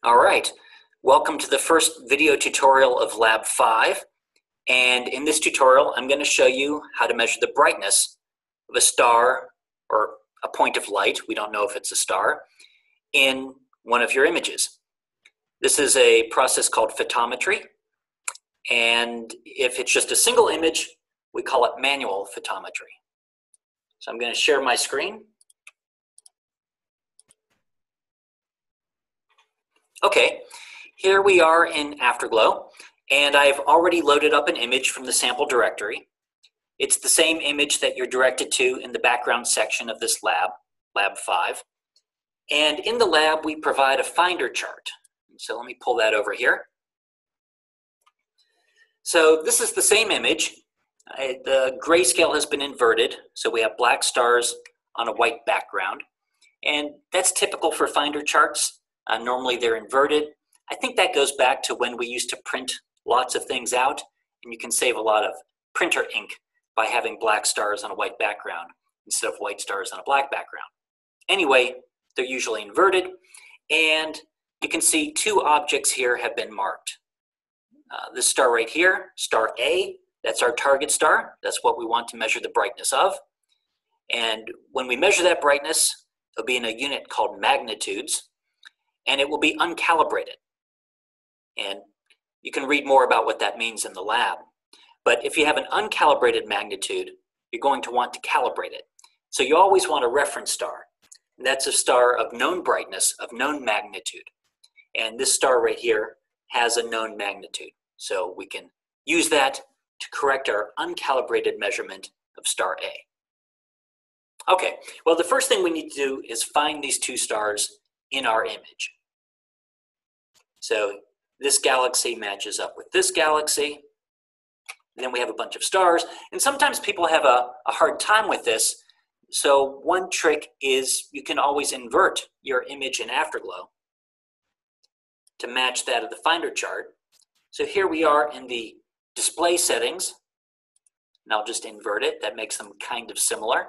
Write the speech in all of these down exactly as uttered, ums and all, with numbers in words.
All right, welcome to the first video tutorial of Lab five. And in this tutorial, I'm going to show you how to measure the brightness of a star or a point of light, we don't know if it's a star, in one of your images. This is a process called photometry. And if it's just a single image, we call it manual photometry. So I'm going to share my screen. Okay, here we are in Afterglow, and I've already loaded up an image from the sample directory. It's the same image that you're directed to in the background section of this lab, Lab five. And in the lab, we provide a finder chart. So let me pull that over here. So this is the same image. Uh, the grayscale has been inverted, so we have black stars on a white background. And that's typical for finder charts. Uh, normally they're inverted. I think that goes back to when we used to print lots of things out, and you can save a lot of printer ink by having black stars on a white background instead of white stars on a black background. Anyway, they're usually inverted, and you can see two objects here have been marked. Uh, this star right here, star A, that's our target star. That's what we want to measure the brightness of. And when we measure that brightness, it'll be in a unit called magnitudes, and it will be uncalibrated. And you can read more about what that means in the lab. But if you have an uncalibrated magnitude, you're going to want to calibrate it. So you always want a reference star. And that's a star of known brightness, of known magnitude. And this star right here has a known magnitude. So we can use that to correct our uncalibrated measurement of star A. Okay, well, the first thing we need to do is find these two stars in our image. So this galaxy matches up with this galaxy. And then we have a bunch of stars. And sometimes people have a, a hard time with this. So one trick is you can always invert your image in Afterglow to match that of the finder chart. So here we are in the display settings. And I'll just invert it. That makes them kind of similar.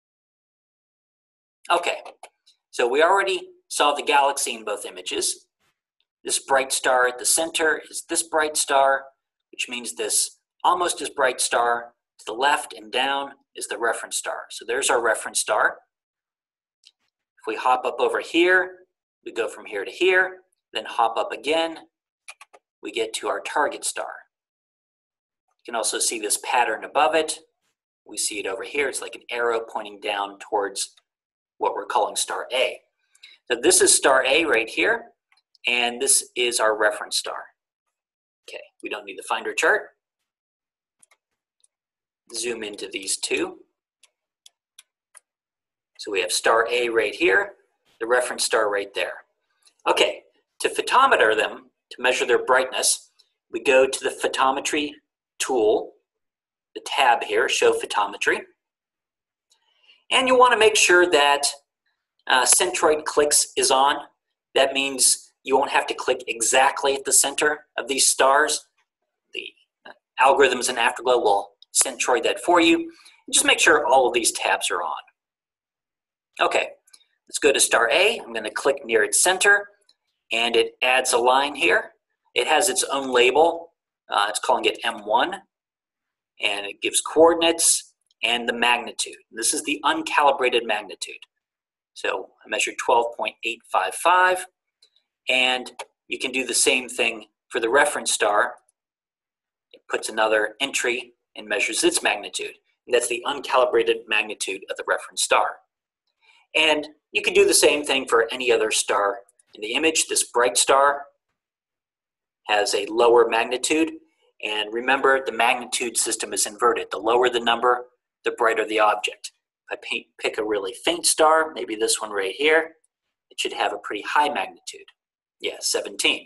Okay, so we already saw the galaxy in both images. This bright star at the center is this bright star, which means this almost as bright star to the left and down is the reference star. So there's our reference star. If we hop up over here, we go from here to here, then hop up again, we get to our target star. You can also see this pattern above it. We see it over here. It's like an arrow pointing down towards what we're calling star A. So this is star A right here, and this is our reference star. Okay, we don't need the finder chart. Zoom into these two. So we have star A right here, the reference star right there. Okay, to photometer them, to measure their brightness, we go to the photometry tool, the tab here, show photometry. And you want to make sure that uh, centroid clicks is on. That means you won't have to click exactly at the center of these stars. The algorithms in Afterglow will centroid that for you. And just make sure all of these tabs are on. Okay, let's go to star A. I'm going to click near its center, and it adds a line here. It has its own label. Uh, it's calling it M one, and it gives coordinates and the magnitude. This is the uncalibrated magnitude. So I measured twelve point eight five five, and you can do the same thing for the reference star. It puts another entry and measures its magnitude. And that's the uncalibrated magnitude of the reference star. And you can do the same thing for any other star in the image. This bright star has a lower magnitude. And remember, the magnitude system is inverted. The lower the number, the brighter the object. If I pick a really faint star, maybe this one right here, it should have a pretty high magnitude. Yeah, seventeen.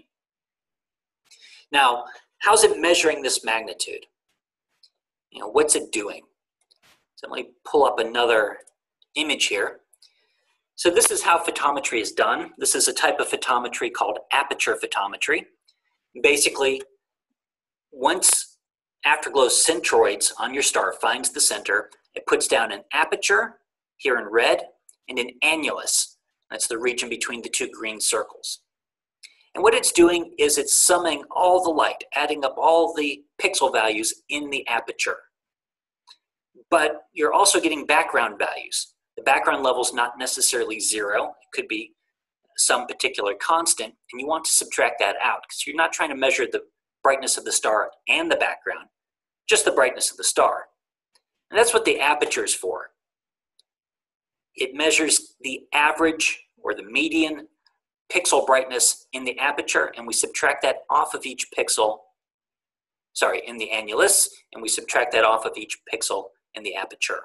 Now, how's it measuring this magnitude? You know, what's it doing? So let me pull up another image here. So this is how photometry is done. This is a type of photometry called aperture photometry. Basically, once Afterglow centroids on your star, finds the center, it puts down an aperture, here in red, and an annulus. That's the region between the two green circles. And what it's doing is it's summing all the light, adding up all the pixel values in the aperture. But you're also getting background values. The background level is not necessarily zero. It could be some particular constant, and you want to subtract that out because you're not trying to measure the brightness of the star and the background, just the brightness of the star. And that's what the aperture is for. It measures the average or the median pixel brightness in the aperture, and we subtract that off of each pixel, sorry, in the annulus, and we subtract that off of each pixel in the aperture.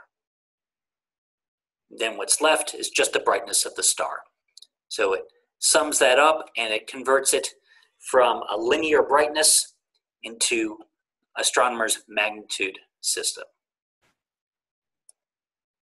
Then what's left is just the brightness of the star. So it sums that up and it converts it from a linear brightness into astronomers' magnitude system.